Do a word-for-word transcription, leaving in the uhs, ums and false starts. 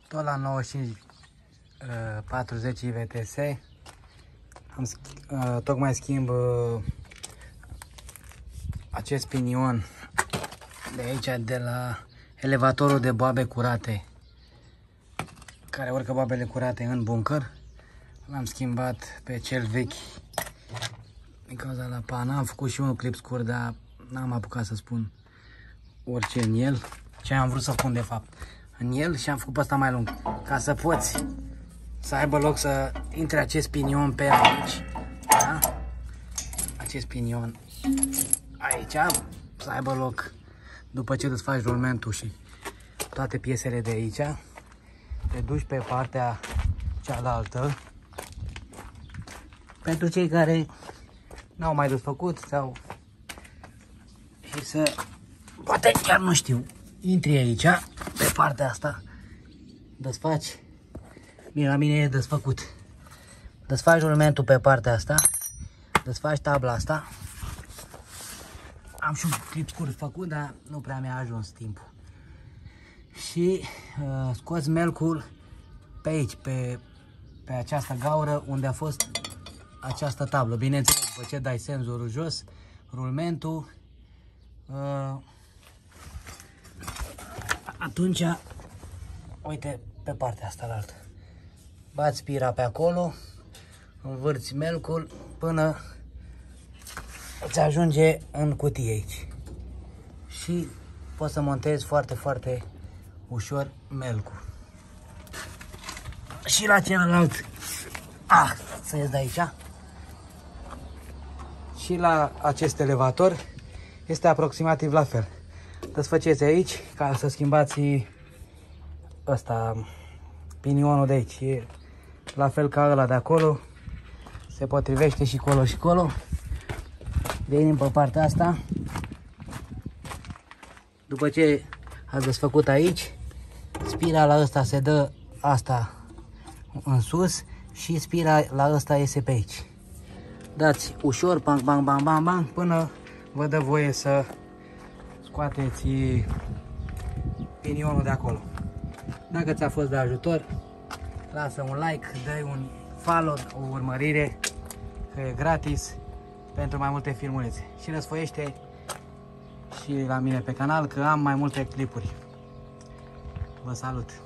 Tot la nouăzeci și cinci patruzeci I V T S. Am, uh, tocmai schimb uh, acest pinion de aici, de la elevatorul de boabe curate, care urcă boabele curate în bunker. L-am schimbat pe cel vechi din cauza la pana. Am făcut și un clip scurt, dar n-am apucat să spun orice în el. Ce am vrut să spun de fapt în el, și am făcut pe ăsta mai lung, ca să poți să aibă loc să intre acest pinion pe aici, da? Acest pinion aici, să aibă loc după ce desfaci rulmentul și toate piesele de aici, te duci pe partea cealaltă. Pentru cei care n-au mai desfăcut sau și să, poate chiar nu știu, intri aici, pe partea asta, desfaci. Bine, la mine e desfăcut. Desfaci rulmentul pe partea asta, desfaci tabla asta. Am și un clip scurt făcut, dar nu prea mi-a ajuns timpul. Și uh, scoți melcul pe aici, pe, pe această gaură unde a fost această tablă. Bineînțeles, după ce dai senzorul jos, rulmentul, uh, atunci, uite, pe partea asta la altă, bați spira pe acolo, învârți melcul până îți ajunge în cutie aici. Și poți să montezi foarte, foarte ușor melcul. Și la celălalt, ah, să ies de aici. Și la acest elevator este aproximativ la fel. Desfăceți aici ca să schimbați ăsta, pinionul de aici. E la fel ca ăla de acolo. Se potrivește și colo și colo. Venim pe partea asta. După ce ați desfăcut aici, spira la ăsta se dă asta în sus și spira la ăsta iese pe aici. Dați ușor, bang, bang, bang, bang, bang, până vă dă voie să scoateți pinionul de acolo. Dacă ți-a fost de ajutor, lasă un like, dă un follow, o urmărire, că e gratis, pentru mai multe filmulețe. Și răsfoiește și la mine pe canal, că am mai multe clipuri. Vă salut!